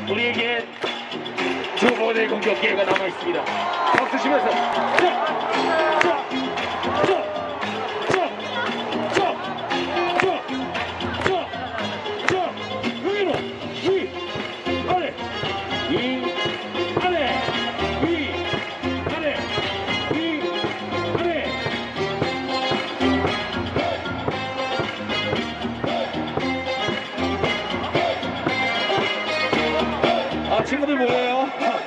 우리에게 두 번의 공격 기회가 남아 있습니다. 박수 치면서 위로 위 아래 위 아래 위 아래 위 아래. 친구들 모여요.